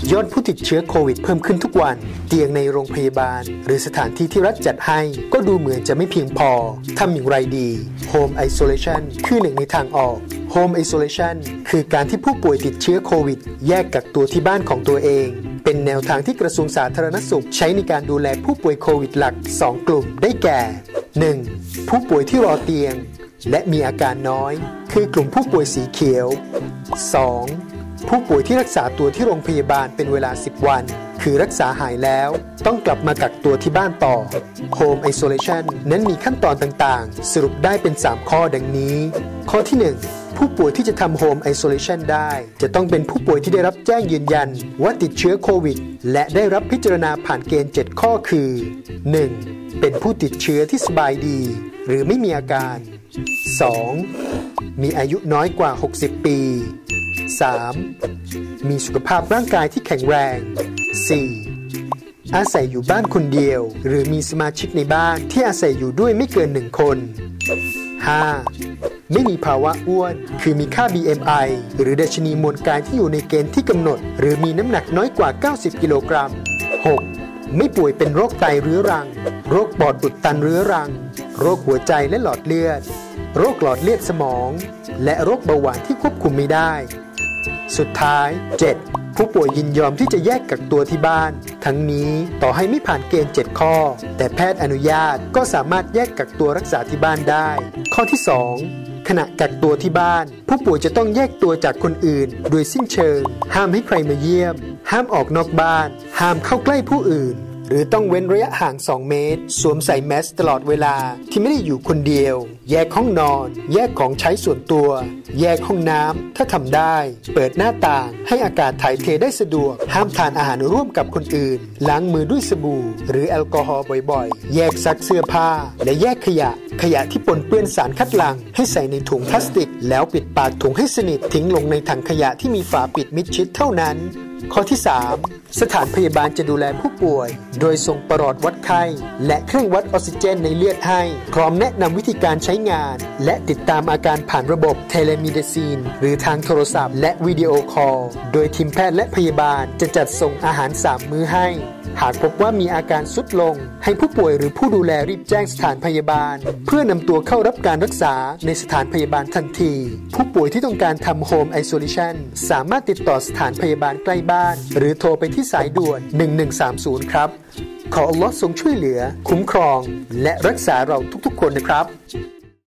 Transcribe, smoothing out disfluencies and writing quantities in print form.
ยอดผู้ติดเชื้อโควิดเพิ่มขึ้นทุกวันเตียงในโรงพยาบาลหรือสถานที่ที่รัฐจัดให้ก็ดูเหมือนจะไม่เพียงพอทำอย่างไรดี Home Isolation คือหนึ่งในทางออก Home Isolation คือการที่ผู้ป่วยติดเชื้อโควิดแยกกักตัวที่บ้านของตัวเองเป็นแนวทางที่กระทรวงสาธารณสุขใช้ในการดูแลผู้ป่วยโควิดหลัก 2 กลุ่มได้แก่ 1. ผู้ป่วยที่รอเตียงและมีอาการน้อยคือกลุ่มผู้ป่วยสีเขียว 2. ผู้ป่วยที่รักษาตัวที่โรงพยาบาลเป็นเวลา 10 วันคือรักษาหายแล้วต้องกลับมากักตัวที่บ้านต่อ Home Isolation นั้นมีขั้นตอนต่างๆสรุปได้เป็น 3 ข้อดังนี้ ข้อที่ 1 ผู้ป่วยที่จะทำ Home Isolation ได้จะต้องเป็นผู้ป่วยที่ได้รับแจ้งยืนยันว่าติดเชื้อโควิดและได้รับพิจารณาผ่านเกณฑ์ 7 ข้อคือ 1. เป็นผู้ติดเชื้อที่สบายดีหรือไม่มีอาการ 2. มีอายุน้อยกว่า 60 ปี 3. มีสุขภาพร่างกายที่แข็งแรง 4. อาศัยอยู่บ้านคนเดียวหรือมีสมาชิกในบ้านที่อาศัยอยู่ด้วยไม่เกิน 1 คน 5. ไม่มีภาวะอ้วนคือมีค่า BMI หรือดัชนีมวลกายที่อยู่ในเกณฑ์ที่กำหนดหรือมีน้ำหนักน้อยกว่า 90 กิโลกรัม 6. ไม่ป่วยเป็นโรคไตเรื้อรังโรคปอดอุดตันเรื้อรังโรคหัวใจและหลอดเลือดโรคหลอดเลือดสมองและโรคเบาหวานที่ควบคุมไม่ได้สุดท้าย 7. ผู้ป่วยยินยอมที่จะแยกกักตัวที่บ้านทั้งนี้ต่อให้ไม่ผ่านเกณฑ์ 7 ข้อแต่แพทย์อนุญาตก็สามารถแยกกักตัวรักษาที่บ้านได้ข้อที่ 2 ขณะกักตัวที่บ้านผู้ป่วยจะต้องแยกตัวจากคนอื่นโดยสิ้นเชิงห้ามให้ใครมาเยี่ยมห้ามออกนอกบ้านห้ามเข้าใกล้ผู้อื่นหรือต้องเว้นระยะห่าง 2 เมตรสวมใส่แมสตลอดเวลาที่ไม่ได้อยู่คนเดียวแยกห้องนอนแยกของใช้ส่วนตัวแยกห้องน้ำถ้าทำได้เปิดหน้าต่างให้อากาศถ่ายเทได้สะดวกห้ามทานอาหารร่วมกับคนอื่นล้างมือด้วยสบู่หรือแอลกอฮอล์บ่อยๆแยกซักเสื้อผ้าและแยกขยะที่ปนเปื้อนสารคัดหลั่งให้ใส่ในถุงพลาสติกแล้วปิดปากถุงให้สนิททิ้งลงในถังขยะที่มีฝาปิดมิดชิดเท่านั้นข้อที่ 3 สถานพยาบาลจะดูแลผู้ป่วยโดยส่งปลอดวัดไข้และเครื่องวัดออกซิเจนในเลือดให้พร้อมแนะนำวิธีการใช้งานและติดตามอาการผ่านระบบเทเลมีดิซีนหรือทางโทรศัพท์และวิดีโอคอลโดยทีมแพทย์และพยาบาลจะจัดส่งอาหาร3 มื้อให้หากพบว่ามีอาการทรุดลงให้ผู้ป่วยหรือผู้ดูแลรีบแจ้งสถานพยาบาลเพื่อนำตัวเข้ารับการรักษาในสถานพยาบาลทันทีผู้ป่วยที่ต้องการทำ Home Isolation สามารถติดต่อสถานพยาบาลใกล้บ้านหรือโทรไปที่สายด่วน1130ครับขออัลเลาะห์ทรงช่วยเหลือคุ้มครองและรักษาเราทุกๆคนนะครับ